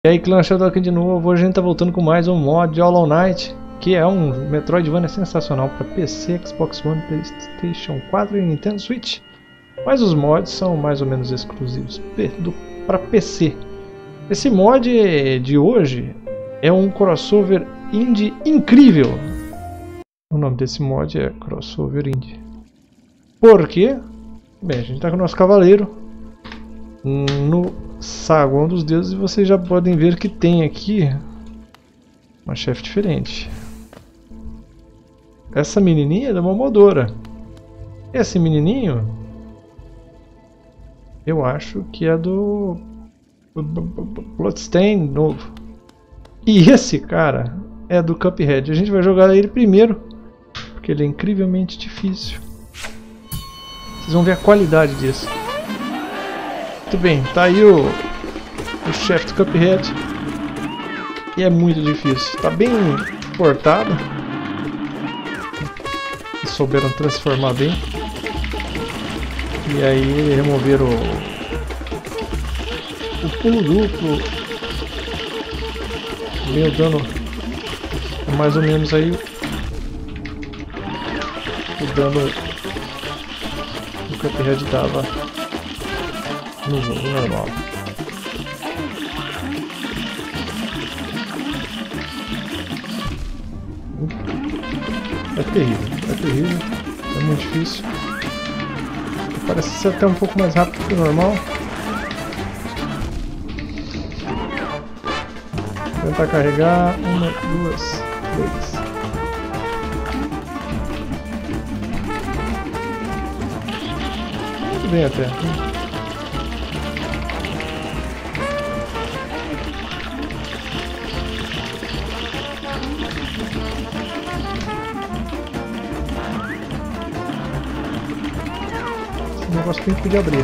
E aí, clã Shadow aqui de novo. Hoje a gente tá voltando com mais um mod de Hollow Knight, que é um Metroidvania sensacional para PC, Xbox One, PlayStation 4 e Nintendo Switch. Mas os mods são mais ou menos exclusivos para PC. Esse mod de hoje é um crossover indie incrível. O nome desse mod é Crossover Indie. Por quê? Bem, a gente tá com o nosso cavaleiro no Saguão dos Deuses e vocês já podem ver que tem aqui uma chefe diferente. Essa menininha é da Momodora. Esse menininho eu acho que é do Bloodstained novo. E esse cara é do Cuphead. A gente vai jogar ele primeiro porque ele é incrivelmente difícil. Vocês vão ver a qualidade disso. Muito bem, tá aí o chefe do Cuphead. E é muito difícil. Tá bem portado. Eles souberam transformar bem. E aí removeram o pulo duplo. Meu dano é mais ou menos aí o dano do Cuphead dava no jogo normal. É terrível, é muito difícil. Parece ser até um pouco mais rápido que o normal. Vou tentar carregar 1, 2, 3. Muito bem até. O negócio tem que poder abrir.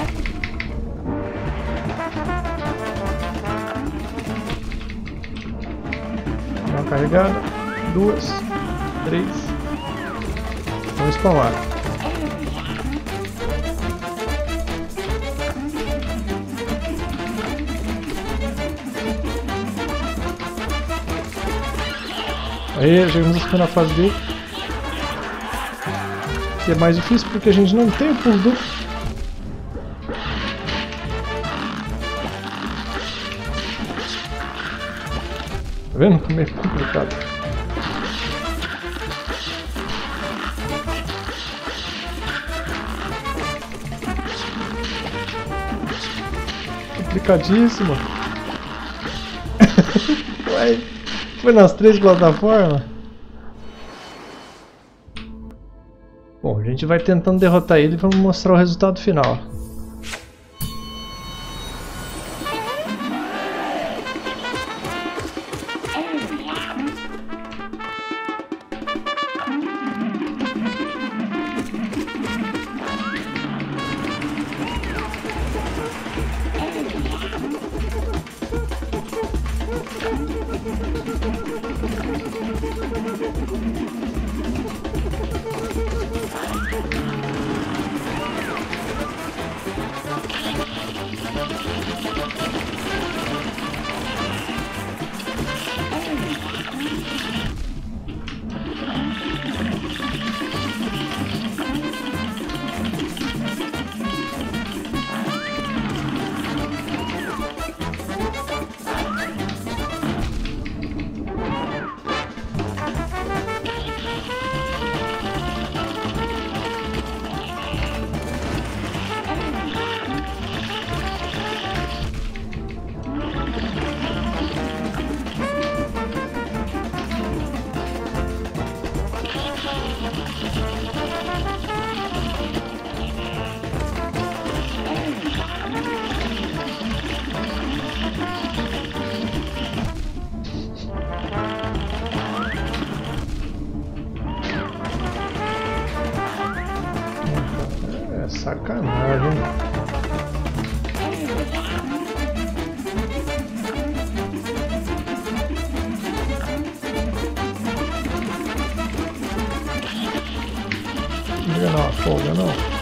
Dá uma carregada. 2, 3. Vamos spawnar. Aí, chegamos na fase dele. Que é mais difícil porque a gente não tem o pulo duplo. Tá vendo como é complicado? Complicadíssimo. Foi nas 3 plataformas. Bom, a gente vai tentando derrotar ele e vamos mostrar o resultado final. Sacanagem. Não liga não, folga não.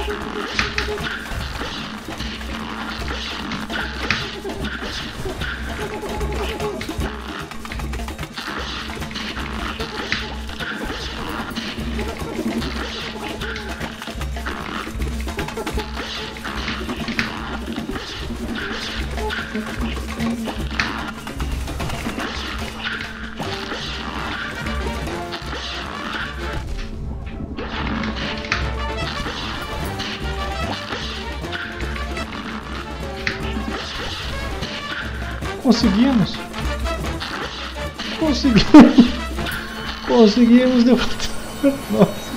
Conseguimos! Conseguimos! Conseguimos derrotar! Nossa,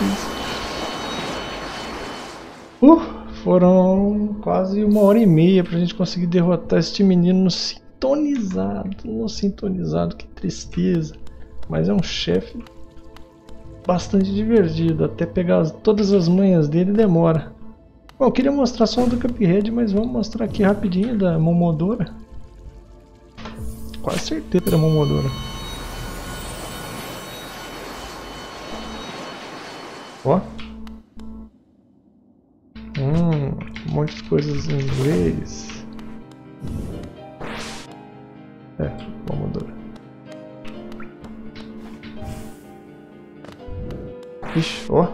que difícil! Foram quase 1h30 pra gente conseguir derrotar este menino no sintonizado. No sintonizado, que tristeza! Mas é um chefe bastante divertido. Até pegar todas as manhas dele demora. Bom, eu queria mostrar só o do Cuphead, mas vamos mostrar aqui rapidinho da Momodora. Quase certeza da Momodora. Ó. Um monte de coisas em inglês. É, Momodora. Ixi, ó.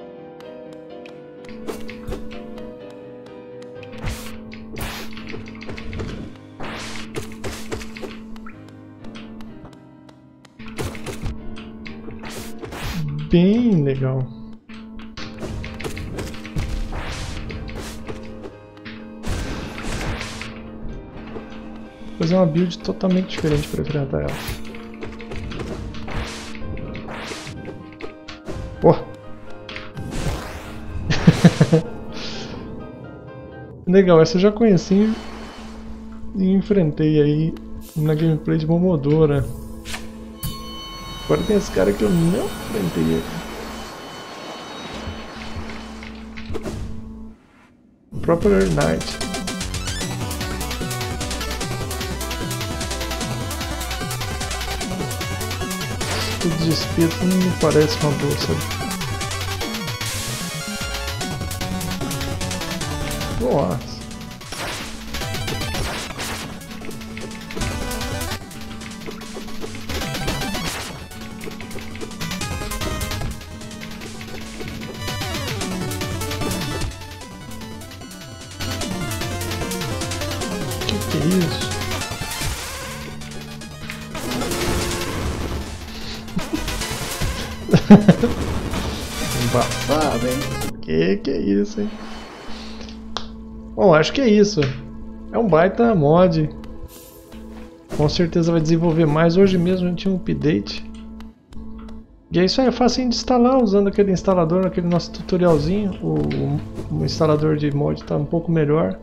Bem legal. Vou fazer uma build totalmente diferente para enfrentar ela. Oh. Legal, essa eu já conheci e enfrentei aí na gameplay de Momodora. Agora tem esse cara que eu não enfrentei aqui. Proper Knight. Tudo de espeto não me parece uma boa, sabe? Nossa. Que é isso? Embaçado, hein? Que é isso, hein? Bom, acho que é isso. É um baita mod. Com certeza vai desenvolver mais. Hoje mesmo a gente tinha um update. E é isso aí, é fácil de instalar usando aquele instalador, aquele nosso tutorialzinho. O instalador de mod está um pouco melhor.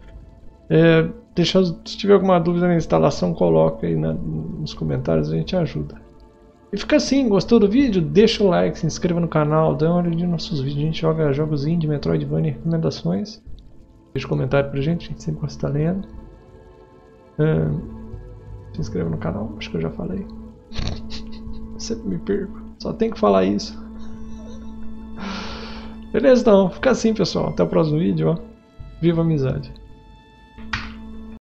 Se tiver alguma dúvida na instalação, coloca aí nos comentários, a gente ajuda. E fica assim, gostou do vídeo? Deixa o like, se inscreva no canal, dá uma olhadinha nos nossos vídeos. A gente joga jogos indie, Metroidvania e recomendações. Deixa um comentário pra gente, a gente sempre gosta de estar lendo. Se inscreva no canal, acho que eu já falei. Sempre me perco, só tem que falar isso. Beleza então, fica assim pessoal, até o próximo vídeo, ó. Viva a amizade!